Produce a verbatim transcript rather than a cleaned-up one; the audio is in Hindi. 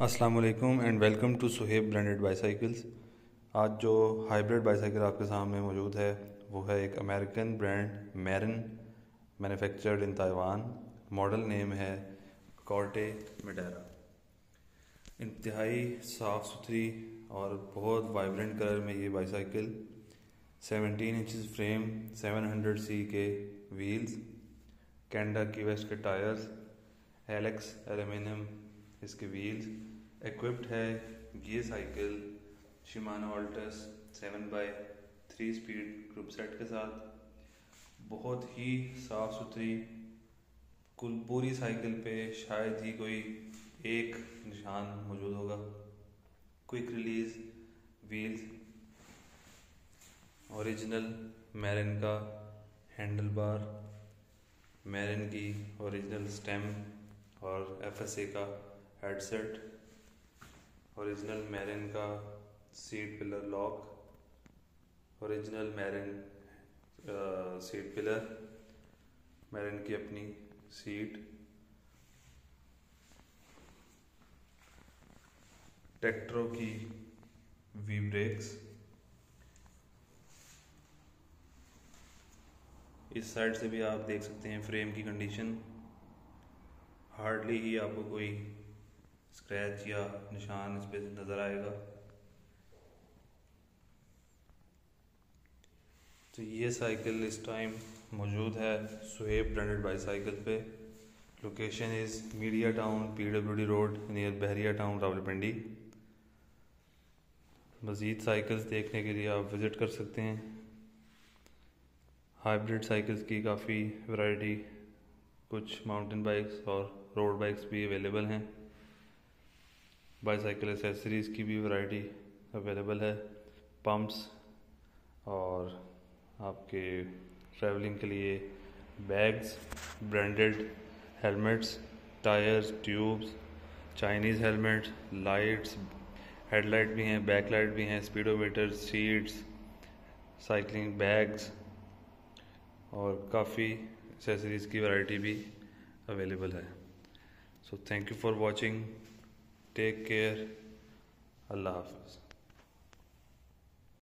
अस्सलाम वालेकुम and welcome to Suhaib branded bicycles. आज जो हाइब्रिड बाईसाइकिल आपके सामने मौजूद है वो है एक American brand Marin, manufactured in Taiwan. Model name है कॉर्टे मेडेरा। इंतहाई साफ़ सुथरी और बहुत वाइब्रेंट कलर में ये bicycle, seventeen inches frame, seven hundred C के व्हील्स, कैनेडा की वेस्ट के टायर्स, एलेक्स एल्यूमिनियम इसके व्हील्स, इक्विप्ड है ये cycle Shimano Altus seven by three speed group set के साथ। बहुत ही साफ़ सुथरी, कुल पूरी साइकिल पे शायद ही कोई एक निशान मौजूद होगा। Quick release wheels, original Marin का हैंडल बार, मैरन की ओरिजिनल स्टेम और एफ एस ए का हेडसेट, ओरिजिनल मैरन का seat pillar lock, original Marin seat pillar, Marin की अपनी सीट, टेक्ट्रो की वी ब्रेक्स। इस साइड से भी आप देख सकते हैं फ्रेम की कंडीशन, हार्डली ही आपको कोई स्क्रैच या निशान इस पे नज़र आएगा। तो ये साइकिल इस टाइम मौजूद है सुहेब ब्रांडेड बाईसाइकिल पे। Location is Media Town, P W D road, near Bahria town, Rawalpindi. मज़ीद साइकिल्स देखने के लिए आप विज़िट कर सकते हैं। हाइब्रिड साइकिल्स की काफ़ी वैरायटी, कुछ माउंटेन बाइक्स और रोड बाइक्स भी अवेलेबल हैं। बाईसाइकिल एसेसरीज़ की भी वैरायटी अवेलेबल है। पंप्स और आपके ट्रैवलिंग के लिए bags, branded helmets, tyres, tubes, Chinese helmets, lights, headlight भी हैं, बैकलाइट भी हैं, स्पीडोमीटर, सीट्स, साइकिलिंग बैग्स और काफ़ी एसेसरीज़ की वैरायटी भी अवेलेबल है। So thank you for watching, take care, अल्लाह हाफ़िज़।